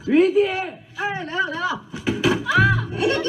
雨滴，哎，来了来了！啊！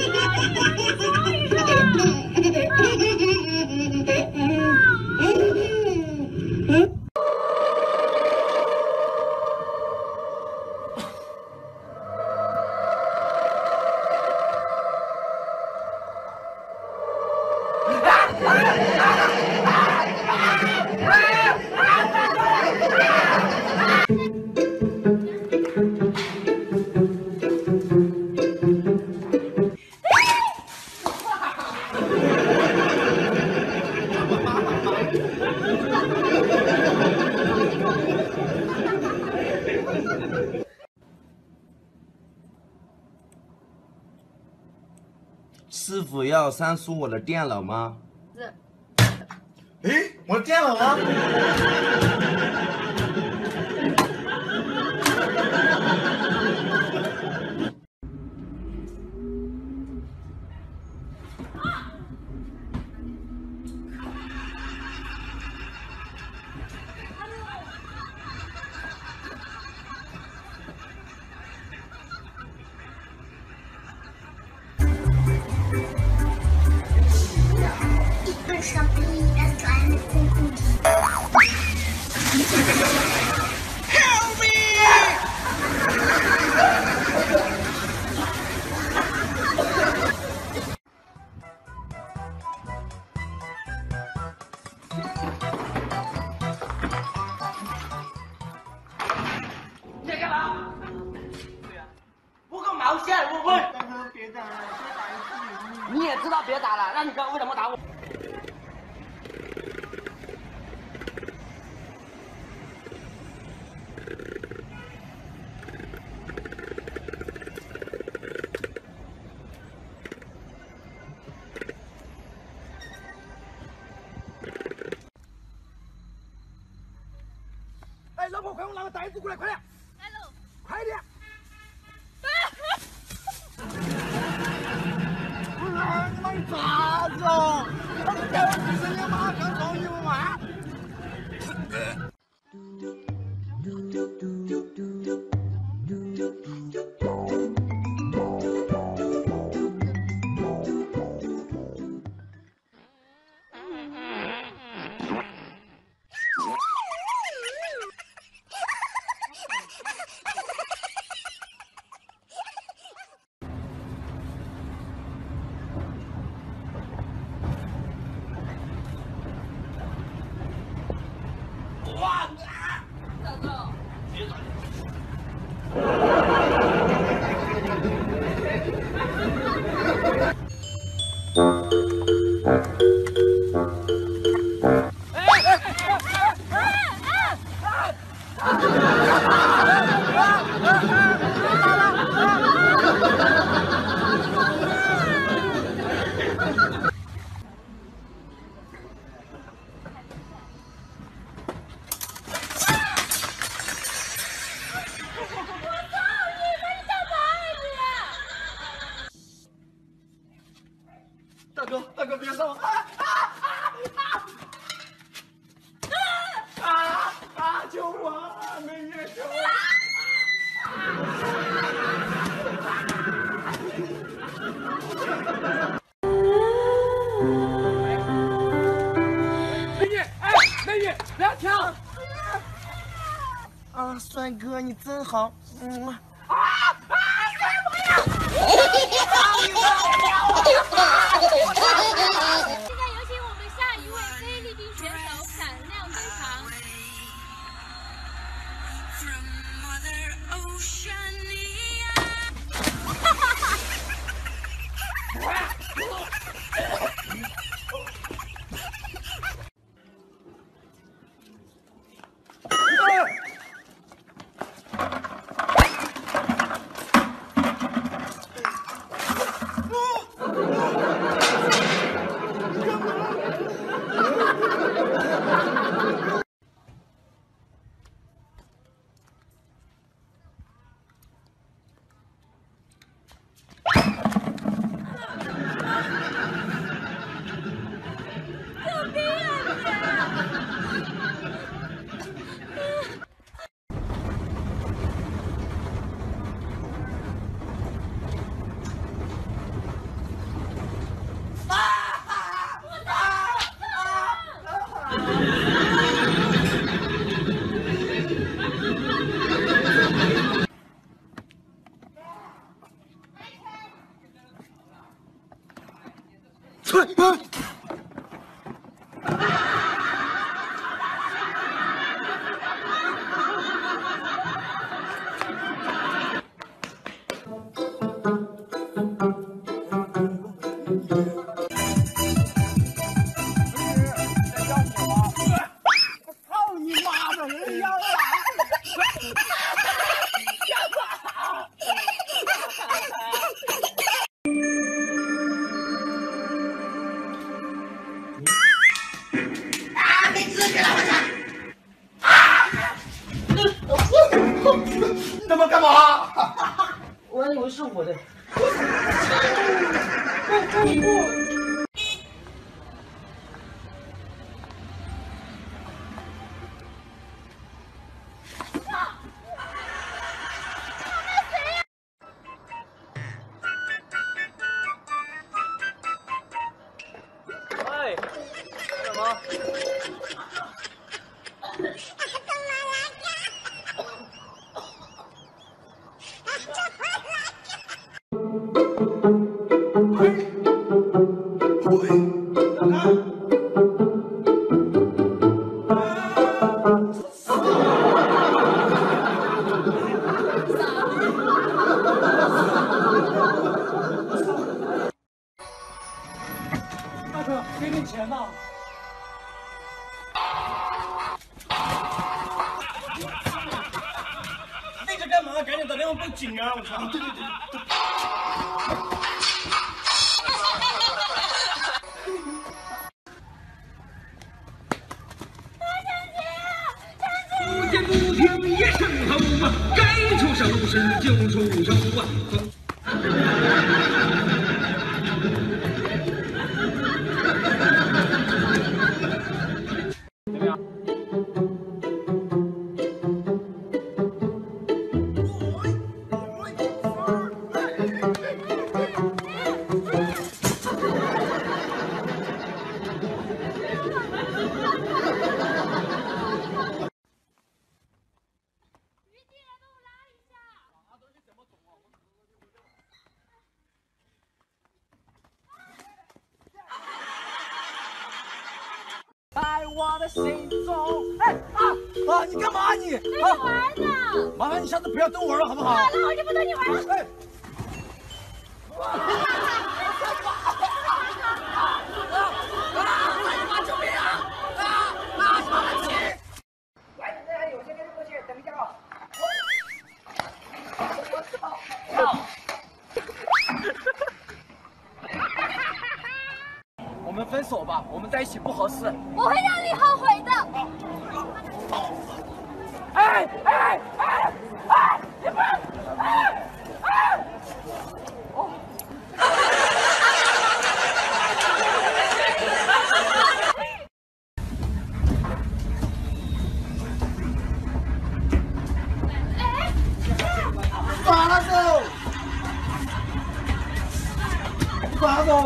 师傅要删除我的电脑吗？ 是。 哎，我的电脑呢？ 你在干嘛？我个毛线！我问。 大哥，别打了，再打一次你也知道别打了，那你刚为什么打我？哎，老婆，快给我拿个袋子过来，快点！ 来喽！ 快点！你妈你咋子哦？他是叫我去生你妈刚送你吗？哇！ 大哥， 别打！大哥，大哥，别上我！救我！美女，救我！美女，哎，美女，不要跳！ 啊，帅哥，你真好。 现在有请我们下一位菲律宾选手闪亮登场。 哥们出来！操你妈的！人妖啊！你他妈干嘛？ 我还以为是我的。 哎，干什么？大哥，给点钱呐！立着干嘛？赶紧打电话报警啊！我操！对对对对。 不见不听一声吼啊，该出手时就出手啊！ 余弟来帮我拉一下。 在我的心中，哎啊！你干嘛你？ 跟你玩呢。 麻烦你下次不要逗我了，好不好？ 好了，我就不逗你玩了。 哎。我们分手吧，我们在一起不合适。 我会让你后悔的。 哎哎哎哎！你不要！哎哎！哦。抓走！抓走！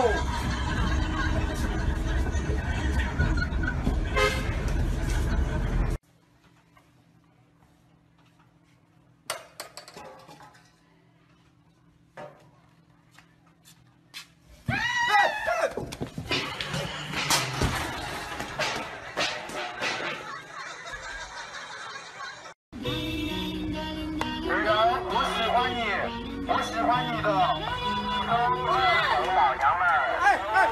我喜欢你的老娘们儿。 哎哎！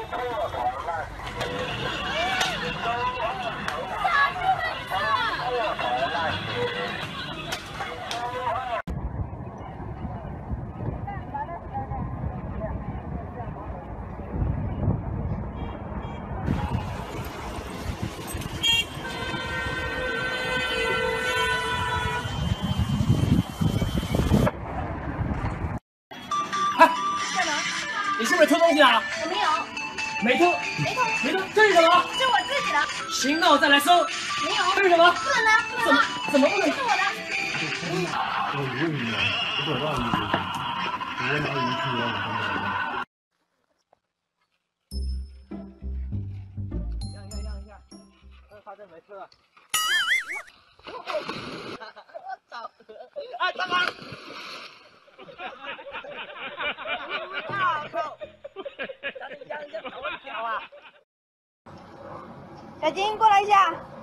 打住吧你是不是偷东西啊？ 我没有， 没偷，没偷，这是什么？ 是我自己的。 行，那我再来搜。 没有， 这是什么？ 不能拿，不能拿， 怎么不能？ 是我的。 我问你啊，我多大意思？我拿鱼去了，我让，发现没事了。哎，大哥！大哥，让，我跳啊！ 小金过来一下。